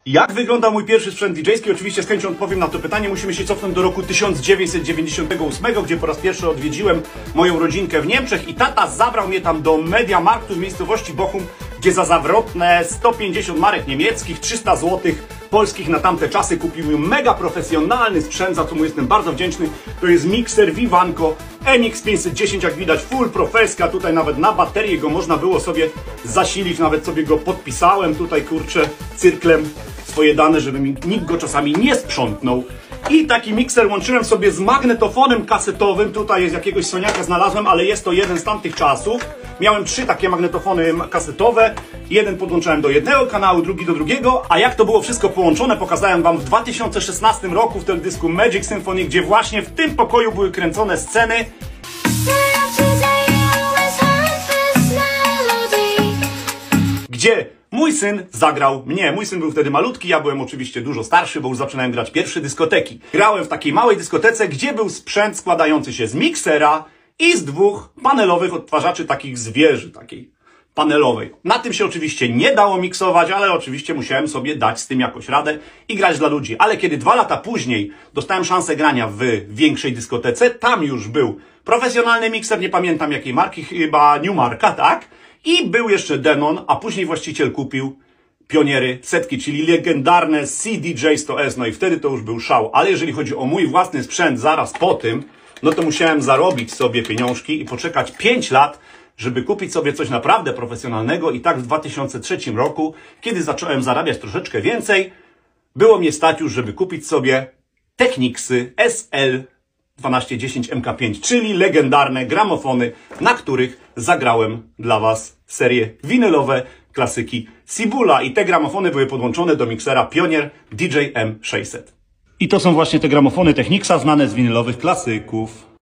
Jak wygląda mój pierwszy sprzęt DJ-ski? Oczywiście z chęcią odpowiem na to pytanie. Musimy się cofnąć do roku 1998, gdzie po raz pierwszy odwiedziłem moją rodzinkę w Niemczech i tata zabrał mnie tam do Mediamarktu w miejscowości Bochum, gdzie za zawrotne 150 marek niemieckich, 300 zł polskich na tamte czasy kupił mi mega profesjonalny sprzęt, za co mu jestem bardzo wdzięczny. To jest mikser Vivanco MX510, jak widać full profeska, tutaj nawet na baterię go można było sobie zasilić, nawet sobie go podpisałem tutaj, kurczę, cyrklem swoje dane, żeby mi nikt go czasami nie sprzątnął. I taki mikser łączyłem sobie z magnetofonem kasetowym, tutaj z jakiegoś Soniaka znalazłem, ale jest to jeden z tamtych czasów. Miałem 3 takie magnetofony kasetowe, jeden podłączałem do jednego kanału, drugi do drugiego, a jak to było wszystko połączone pokazałem wam w 2016 roku w teledysku Magic Symphony, gdzie właśnie w tym pokoju były kręcone sceny, gdzie mój syn zagrał mnie. Mój syn był wtedy malutki, ja byłem oczywiście dużo starszy, bo już zaczynałem grać pierwsze dyskoteki. Grałem w takiej małej dyskotece, gdzie był sprzęt składający się z miksera i z 2 panelowych odtwarzaczy takich z wieży, takiej panelowej. Na tym się oczywiście nie dało miksować, ale oczywiście musiałem sobie dać z tym jakoś radę i grać dla ludzi. Ale kiedy 2 lata później dostałem szansę grania w większej dyskotece, tam już był profesjonalny mikser, nie pamiętam jakiej marki, chyba Newmarka, tak? I był jeszcze Denon, a później właściciel kupił Pioniery setki, czyli legendarne CDJ-100S, no i wtedy to już był szał. Ale jeżeli chodzi o mój własny sprzęt zaraz po tym, no to musiałem zarobić sobie pieniążki i poczekać 5 lat, żeby kupić sobie coś naprawdę profesjonalnego. I tak w 2003 roku, kiedy zacząłem zarabiać troszeczkę więcej, było mnie stać już, żeby kupić sobie Technicsy SL 1210 MK5, czyli legendarne gramofony, na których zagrałem dla was serie winylowe klasyki Sibula. I te gramofony były podłączone do miksera Pionier DJ M600. I to są właśnie te gramofony Technicsa znane z winylowych klasyków.